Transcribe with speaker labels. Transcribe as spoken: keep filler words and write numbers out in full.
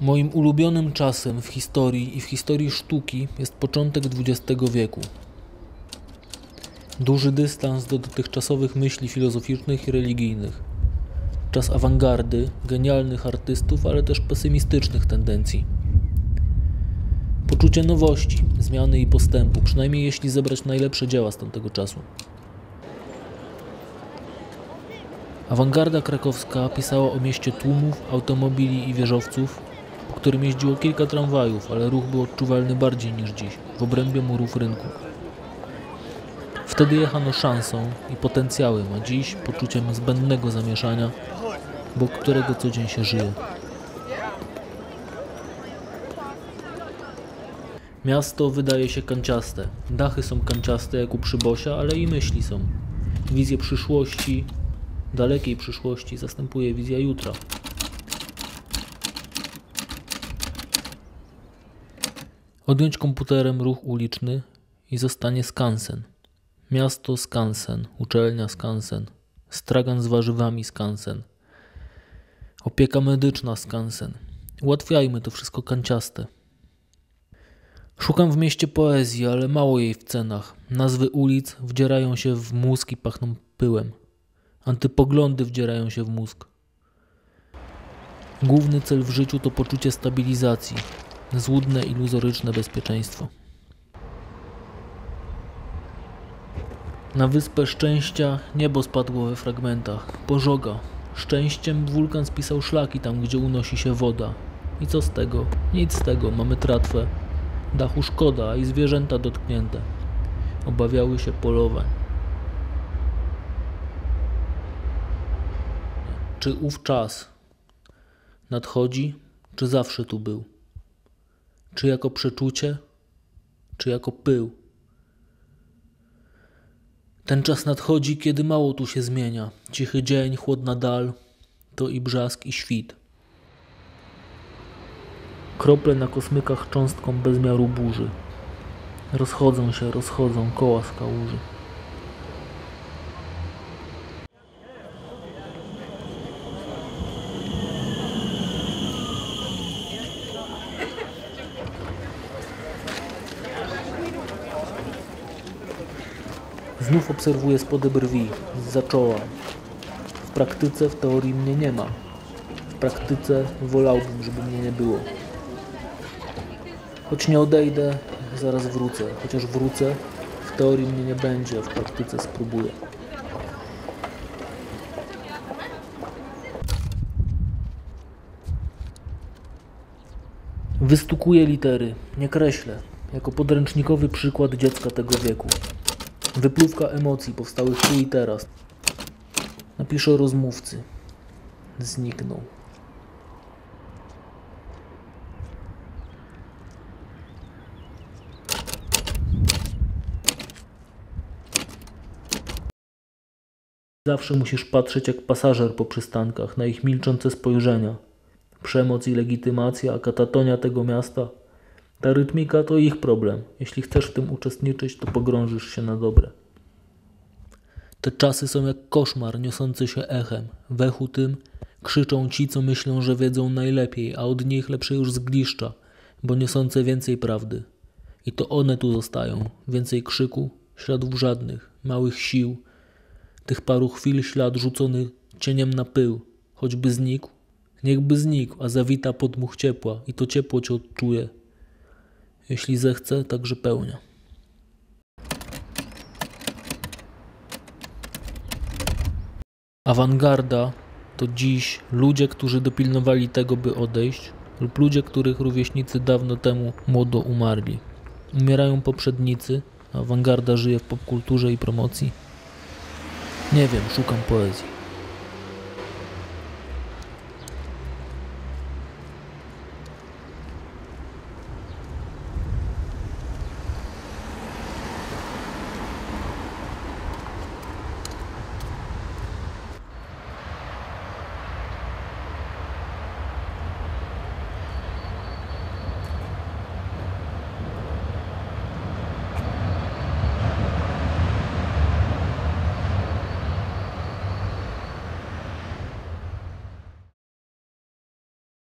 Speaker 1: Moim ulubionym czasem w historii i w historii sztuki jest początek dwudziestego wieku. Duży dystans do dotychczasowych myśli filozoficznych i religijnych. Czas awangardy, genialnych artystów, ale też pesymistycznych tendencji. Poczucie nowości, zmiany i postępu, przynajmniej jeśli zebrać najlepsze dzieła z tamtego czasu. Awangarda krakowska pisała o mieście tłumów, automobili i wieżowców, po którym jeździło kilka tramwajów, ale ruch był odczuwalny bardziej niż dziś, w obrębie murów rynku. Wtedy jechano szansą i potencjałem, a dziś poczuciem zbędnego zamieszania, bo którego co dzień się żyje. Miasto wydaje się kanciaste. Dachy są kanciaste jak u Przybosia, ale i myśli są. Wizję przyszłości, dalekiej przyszłości zastępuje wizja jutra. Odjąć komputerem ruch uliczny i zostanie skansen. Miasto skansen, uczelnia skansen, stragan z warzywami skansen, opieka medyczna skansen. Ułatwiajmy to wszystko kanciaste. Szukam w mieście poezji, ale mało jej w cenach. Nazwy ulic wdzierają się w mózg i pachną pyłem. Antypoglądy wdzierają się w mózg. Główny cel w życiu to poczucie stabilizacji, złudne, iluzoryczne bezpieczeństwo. Na wyspę szczęścia niebo spadło we fragmentach. Pożoga. Szczęściem wulkan spisał szlaki tam, gdzie unosi się woda. I co z tego? Nic z tego. Mamy tratwę. Dachu szkoda, a i zwierzęta dotknięte. Obawiały się polowań. Czy ów czas nadchodzi, czy zawsze tu był? Czy jako przeczucie, czy jako pył? Ten czas nadchodzi, kiedy mało tu się zmienia. Cichy dzień, chłodna dal, to i brzask, i świt. Krople na kosmykach cząstką bezmiaru burzy. Rozchodzą się, rozchodzą koła z kałuży. Znów obserwuję spody brwi, zza czoła. W praktyce, w teorii mnie nie ma. W praktyce wolałbym, żeby mnie nie było. Choć nie odejdę, zaraz wrócę. Chociaż wrócę, w teorii mnie nie będzie, a w praktyce spróbuję. Wystukuję litery, nie kreślę, jako podręcznikowy przykład dziecka tego wieku. Wypływka emocji powstałych tu i teraz. Napiszę o rozmówcy. Zniknął. Zawsze musisz patrzeć jak pasażer po przystankach, na ich milczące spojrzenia. Przemoc i legitymacja, a katatonia tego miasta. Ta rytmika to ich problem. Jeśli chcesz w tym uczestniczyć, to pogrążysz się na dobre. Te czasy są jak koszmar niosący się echem. W echu tym krzyczą ci, co myślą, że wiedzą najlepiej, a od nich lepsze już zgliszcza, bo niosące więcej prawdy. I to one tu zostają. Więcej krzyku, śladów żadnych, małych sił, tych paru chwil ślad rzucony cieniem na pył. Choćby znikł, niechby znikł, a zawita podmuch ciepła i to ciepło cię odczuje. Jeśli zechce, także pełnia. Awangarda to dziś ludzie, którzy dopilnowali tego, by odejść, lub ludzie, których rówieśnicy dawno temu młodo umarli. Umierają poprzednicy, a awangarda żyje w popkulturze i promocji. Nie wiem, szukam poezji.